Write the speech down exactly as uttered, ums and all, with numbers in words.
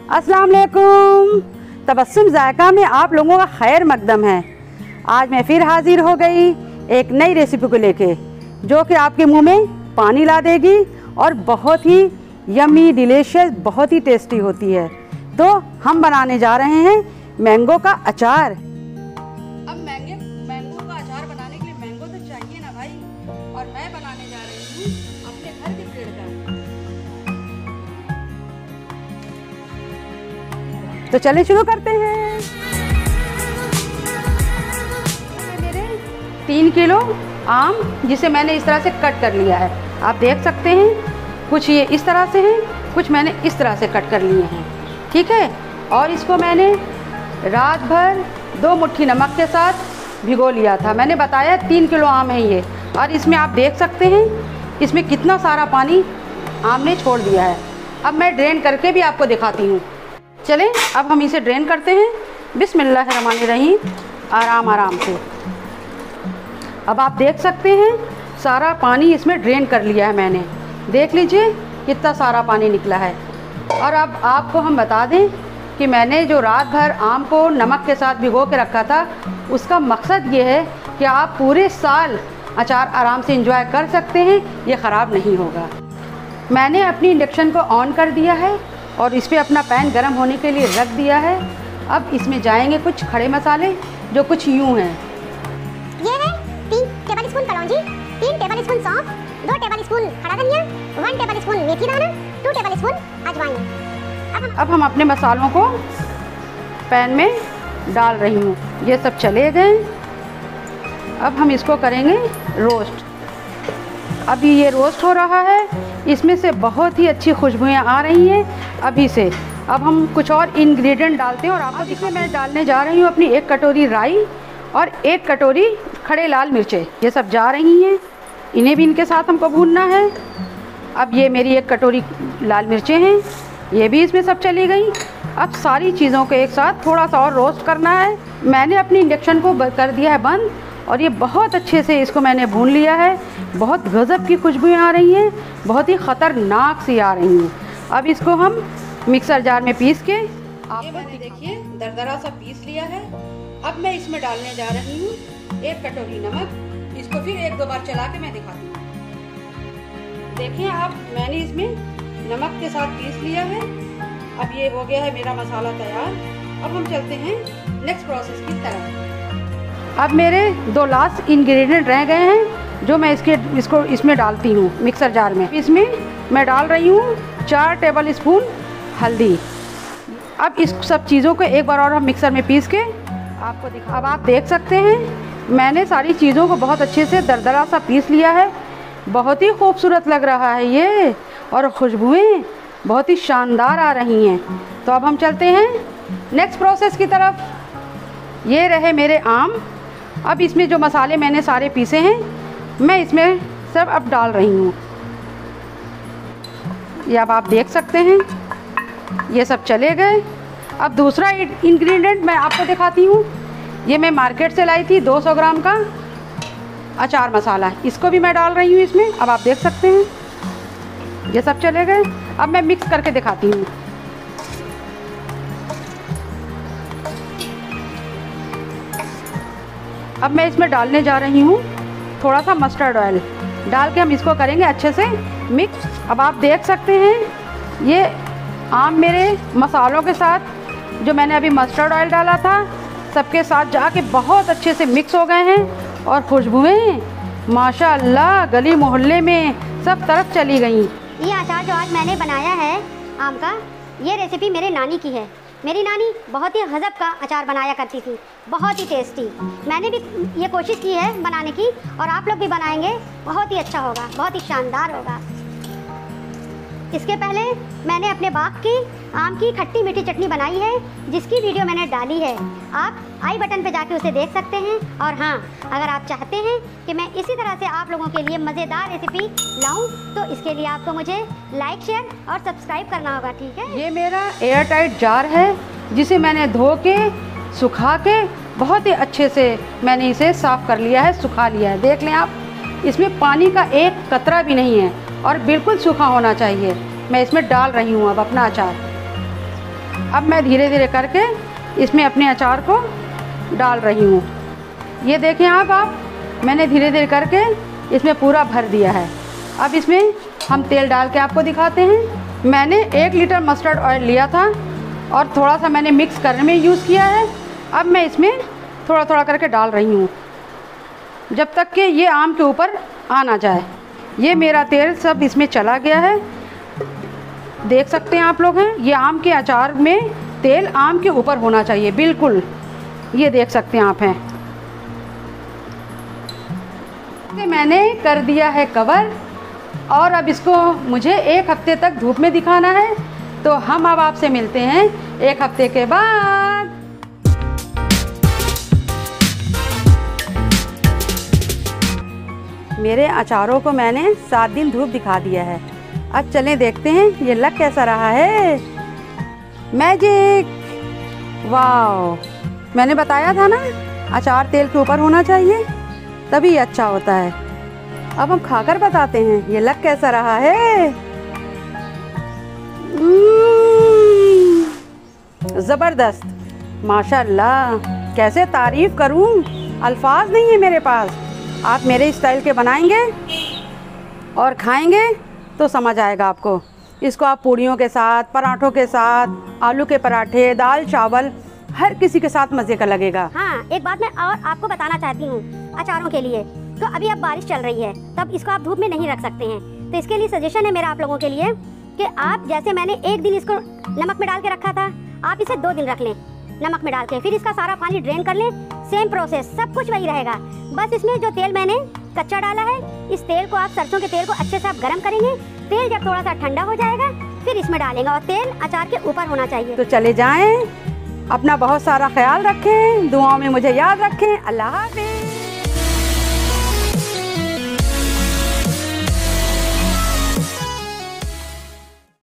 अस्सलाम वालेकुम। तबस्सुम जायका में आप लोगों का खैर मकदम है। आज मैं फिर हाजिर हो गई एक नई रेसिपी को लेके, जो कि आपके मुंह में पानी ला देगी और बहुत ही यम्मी डिलीशियस, बहुत ही टेस्टी होती है। तो हम बनाने जा रहे हैं मैंगो का अचार। अब मैंगो मैंगो का अचार बनाने के लिए मैंगो तो चाहिए ना भाई, और मैं बनाने जा रही हूँ अपने घर के पेड़ का। तो चलिए शुरू करते हैं। मेरे तीन किलो आम, जिसे मैंने इस तरह से कट कर लिया है, आप देख सकते हैं। कुछ ये इस तरह से हैं, कुछ मैंने इस तरह से कट कर लिए हैं, ठीक है। और इसको मैंने रात भर दो मुट्ठी नमक के साथ भिगो लिया था। मैंने बताया तीन किलो आम है ये, और इसमें आप देख सकते हैं इसमें कितना सारा पानी आम ने छोड़ दिया है। अब मैं ड्रेन करके भी आपको दिखाती हूँ। चलें अब हम इसे ड्रेन करते हैं। बिस्मिल्लाहिर्रहमानिर्रहीम, आराम आराम से। अब आप देख सकते हैं सारा पानी इसमें ड्रेन कर लिया है मैंने। देख लीजिए कितना सारा पानी निकला है। और अब आपको हम बता दें कि मैंने जो रात भर आम को नमक के साथ भिगो के रखा था, उसका मकसद ये है कि आप पूरे साल अचार आराम से एंजॉय कर सकते हैं, ये ख़राब नहीं होगा। मैंने अपनी इंडक्शन को ऑन कर दिया है और इस पर अपना पैन गर्म होने के लिए रख दिया है। अब इसमें जाएंगे कुछ खड़े मसाले, जो कुछ यूँ हैं। ये है तीन टेबल स्पून कलौंजी, तीन टेबल स्पून सौंफ, दो टेबल स्पून हरा धनिया, वन टेबल स्पून मेथी दाना, टू टेबल स्पून अजवाइन। अब हम अब हम अपने मसालों को पैन में डाल रही हूँ। ये सब चले गए। अब हम इसको करेंगे रोस्ट। अभी ये रोस्ट हो रहा है, इसमें से बहुत ही अच्छी खुशबुएं आ रही हैं अभी से। अब हम कुछ और इंग्रेडिएंट डालते हैं और आपको इसमें मैं डालने जा रही हूँ अपनी एक कटोरी राई और एक कटोरी खड़े लाल मिर्चें। ये सब जा रही हैं, इन्हें भी इनके साथ हमको भूनना है। अब ये मेरी एक कटोरी लाल मिर्चें हैं, ये भी इसमें सब चली गई। अब सारी चीज़ों को एक साथ थोड़ा सा और रोस्ट करना है। मैंने अपनी इंडक्शन को कर दिया है बंद और ये बहुत अच्छे से इसको मैंने भून लिया है। बहुत गज़ब की खुशबुएं आ रही हैं, बहुत ही ख़तरनाक सी आ रही हैं। अब इसको हम मिक्सर जार में पीस के, आप ये मैंने देखिए दरदरा सा पीस लिया है। अब मैं इसमें डालने जा रही हूँ एक कटोरी नमक। इसको फिर एक दो बार चला के मैं दिखाती हूँ। देखिए आप, मैंने इसमें नमक के साथ पीस लिया है। अब ये हो गया है मेरा मसाला तैयार। अब हम चलते हैं नेक्स्ट प्रोसेस की तरफ। अब मेरे दो लास्ट इंग्रेडिएंट रह गए हैं, जो मैं इसके इसको इसमें डालती हूँ मिक्सर जार में। इसमें मैं डाल रही हूँ चार टेबल स्पून हल्दी। अब इस सब चीज़ों को एक बार और हम मिक्सर में पीस के आपको दिखा। अब आप देख सकते हैं मैंने सारी चीज़ों को बहुत अच्छे से दरदरा सा पीस लिया है। बहुत ही खूबसूरत लग रहा है ये, और खुशबुएं बहुत ही शानदार आ रही हैं। तो अब हम चलते हैं नेक्स्ट प्रोसेस की तरफ। ये रहे मेरे आम। अब इसमें जो मसाले मैंने सारे पीसे हैं, मैं इसमें सब अब डाल रही हूँ। ये अब आप देख सकते हैं ये सब चले गए। अब दूसरा इंग्रेडिएंट मैं आपको दिखाती हूँ। ये मैं मार्केट से लाई थी दो सौ ग्राम का अचार मसाला, इसको भी मैं डाल रही हूँ इसमें। अब आप देख सकते हैं ये सब चले गए। अब मैं मिक्स करके दिखाती हूँ। अब मैं इसमें डालने जा रही हूँ थोड़ा सा मस्टर्ड ऑयल। डाल के हम इसको करेंगे अच्छे से मिक्स। अब आप देख सकते हैं ये आम मेरे मसालों के साथ, जो मैंने अभी मस्टर्ड ऑयल डाला था, सबके साथ जाके बहुत अच्छे से मिक्स हो गए हैं। और खुशबुएं माशाअल्लाह गली मोहल्ले में सब तरफ चली गई। ये अचार जो आज मैंने बनाया है आम का, ये रेसिपी मेरे नानी की है। मेरी नानी बहुत ही गज़ब का अचार बनाया करती थी, बहुत ही टेस्टी। मैंने भी ये कोशिश की है बनाने की, और आप लोग भी बनाएंगे, बहुत ही अच्छा होगा, बहुत ही शानदार होगा। इसके पहले मैंने अपने बाग की आम की खट्टी मीठी चटनी बनाई है, जिसकी वीडियो मैंने डाली है। आप आई बटन पे जाके उसे देख सकते हैं। और हाँ, अगर आप चाहते हैं कि मैं इसी तरह से आप लोगों के लिए मज़ेदार रेसिपी लाऊं, तो इसके लिए आपको मुझे लाइक, शेयर और सब्सक्राइब करना होगा, ठीक है। ये मेरा एयर टाइट जार है, जिसे मैंने धो के सुखा के बहुत ही अच्छे से मैंने इसे साफ़ कर लिया है, सुखा लिया है। देख लें आप, इसमें पानी का एक कतरा भी नहीं है और बिल्कुल सूखा होना चाहिए। मैं इसमें डाल रही हूँ अब अपना अचार। अब मैं धीरे धीरे करके इसमें अपने अचार को डाल रही हूँ। ये देखें आप आप मैंने धीरे धीरे करके इसमें पूरा भर दिया है। अब इसमें हम तेल डाल के आपको दिखाते हैं। मैंने एक लीटर मस्टर्ड ऑयल लिया था और थोड़ा सा मैंने मिक्स करने में यूज़ किया है। अब मैं इसमें थोड़ा थोड़ा करके डाल रही हूँ जब तक कि ये आम के ऊपर आ ना जाए। ये मेरा तेल सब इसमें चला गया है, देख सकते हैं आप लोग हैं। ये आम के अचार में तेल आम के ऊपर होना चाहिए बिल्कुल, ये देख सकते हैं आप हैं। मैंने कर दिया है कवर और अब इसको मुझे एक हफ्ते तक धूप में दिखाना है। तो हम अब आपसे मिलते हैं एक हफ्ते के बाद। मेरे अचारों को मैंने सात दिन धूप दिखा दिया है। अब चलें देखते हैं ये लग कैसा रहा है। मैजिक, वाह, मैंने बताया था ना अचार तेल के ऊपर होना चाहिए तभी अच्छा होता है। अब हम खाकर बताते हैं ये लग कैसा रहा है। ज़बरदस्त, माशाल्लाह, कैसे तारीफ़ करूं, अल्फाज नहीं है मेरे पास। आप मेरे स्टाइल के बनाएंगे और खाएंगे तो समझ आएगा आपको। इसको आप पूड़ियों के साथ, पराठों के साथ, आलू के पराठे, दाल चावल, हर किसी के साथ मज़े का लगेगा। हाँ, एक बात मैं और आपको बताना चाहती हूँ अचारों के लिए। तो अभी अब बारिश चल रही है तब इसको आप धूप में नहीं रख सकते हैं। तो इसके लिए सजेशन है मेरा आप लोगों के लिए कि आप, जैसे मैंने एक दिन इसको नमक में डाल के रखा था, आप इसे दो दिन रख लें नमक में डाल के, फिर इसका सारा पानी ड्रेन कर लें। सेम प्रोसेस, सब कुछ वही रहेगा। बस इसमें जो तेल मैंने कच्चा डाला है, इस तेल को आप, सरसों के तेल को अच्छे से आप गर्म करेंगे। तेल जब थोड़ा सा ठंडा हो जाएगा फिर इसमें डालेंगे और तेल अचार के ऊपर होना चाहिए। तो चले जाएं, अपना बहुत सारा ख्याल रखें, दुआओं में मुझे याद रखें। अल्लाह हाफ़िज़।